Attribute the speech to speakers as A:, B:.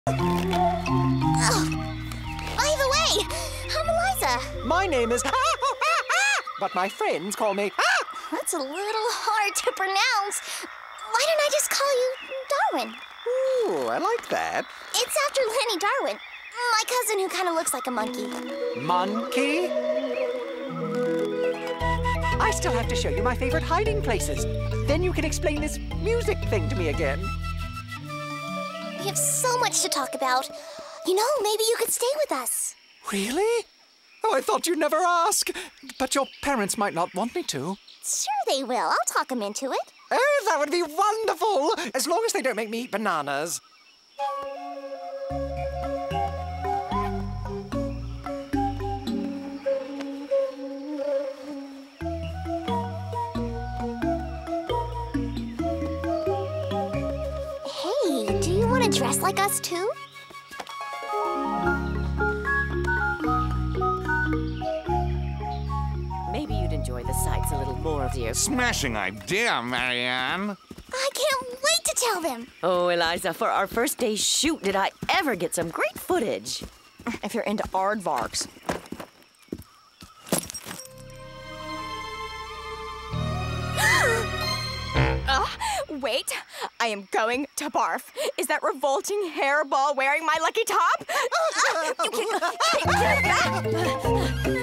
A: Oh. By the way, I'm Eliza.
B: My name is but my friends call me
A: That's a little hard to pronounce. Why don't I just call you Darwin?
B: Ooh, I like that.
A: It's after Lenny Darwin, my cousin who kind of looks like a monkey.
B: Monkey? I still have to show you my favorite hiding places. Then you can explain this music thing to me again.
A: We have so much to talk about. You know, maybe you could stay with us.
B: Really? Oh, I thought you'd never ask. But your parents might not want me to.
A: Sure they will. I'll talk them into it.
B: Oh, that would be wonderful! As long as they don't make me eat bananas.
A: Hey, do you want to dress like us too?
C: Maybe you'd enjoy the sights a little more, dear.
D: Smashing idea, Marianne.
A: I can't wait to tell them.
C: Oh, Eliza, for our first day shoot, did I ever get some great footage. If you're into aardvarks.
E: Wait, I am going to barf. Is that revolting hairball wearing my lucky top? You can't get it back.